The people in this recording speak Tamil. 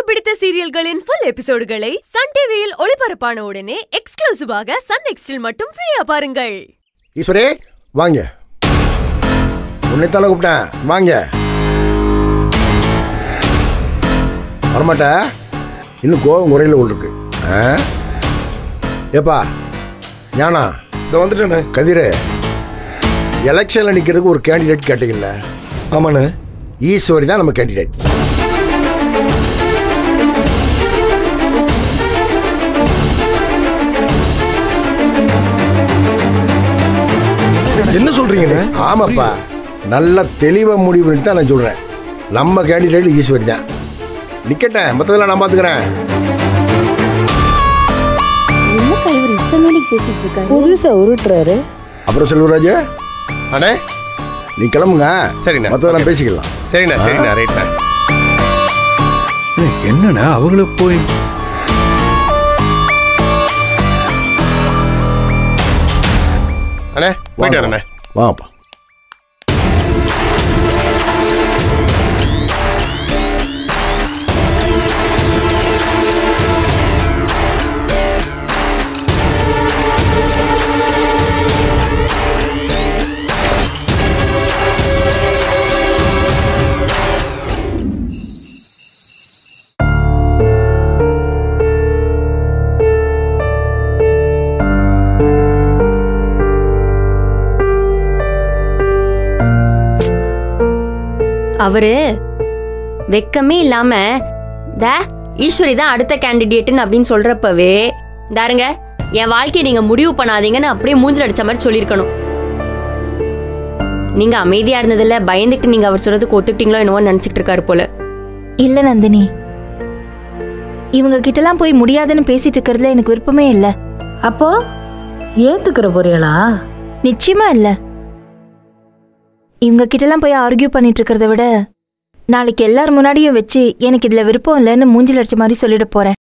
பிடித்த சீரியல்களின் full எபிசோடுகளை சன் டிவியில் ஒளிபரப்பான உடனே எக்ஸ்க்ளூசிவாக SUN NXTல் மட்டும் ஃப்ரீயா பாருங்கள். ஈஸ்வரே வாங்க. உன்னை தலை கூப்பிட்டேன் வாங்க. வரமாட்டா இன்னும் கோவம் முறையில் இருக்கு. ஏப்பா ஞானா இதை வந்துட்டேண்ணே. கதிர எலெக்ஷனில் நிற்கிறதுக்கு ஒரு கேண்டிடேட் கேட்டீங்கல்ல? ஆமாண்ணே. ஈஸ்வரி தான் நம்ம கேண்டிடேட். என்ன சொல்றீங்கண்ணே? ஆமாப்பா, நல்ல தெளிவாக முடிவு பண்ணிட்டு தான் நான் சொல்கிறேன். நம்ம கேண்டிடேட் ஈஸ்வரி தான். நிக்கட்டேன், மொத்தத்தில் நான் பார்த்துக்கிறேன். புதுசா உருட்டுறாரு. அப்புறம் செல்வராஜ் அண்ணே நீ கிளம்புங்க. சரிண்ணா, மொத்தத்தில் பேசிக்கலாம். சரிண்ணா சரிண்ணா ரைட்ண்ணா. என்னண்ணா அவங்களுக்கு போய் அண்ணே போயிட்டு வரேண்ணே. வாப்பா. அவரு வெக்கமே இல்லாம ஈஸ்வரி தான் அடுத்த கேண்டிடேட்னு அப்படின்னு சொல்றப்பவே தாருங்க என் வாழ்க்கையை நீங்க முடிவு பண்ணாதீங்கன்னு அப்படியே மூஞ்சில் அடிச்ச மாதிரி சொல்லியிருக்கணும். நீங்க அமைதியா இருந்ததில்ல, பயந்துட்டு நீங்க அவர் சொல்றதுக்கு ஒத்துக்கிட்டீங்களோ என்னவோ நினைச்சிட்டு இருக்காரு போல. இல்ல நந்தினி, இவங்க கிட்டலாம் போய் முடியாதுன்னு பேசிட்டு இருக்கிறதுல எனக்கு விருப்பமே இல்லை. அப்போ ஏத்துக்கிற போறீங்களா? நிச்சயமா இல்லை. இவங்க கிட்டலாம் போய் ஆர்கியூ பண்ணிட்டு இருக்கிறத விட நாளைக்கு எல்லாரும் முன்னாடியும் வச்சு எனக்கு இதுல விருப்பம் இல்லைன்னு மூஞ்சில் அடிச்ச மாதிரி சொல்லிட போறேன்.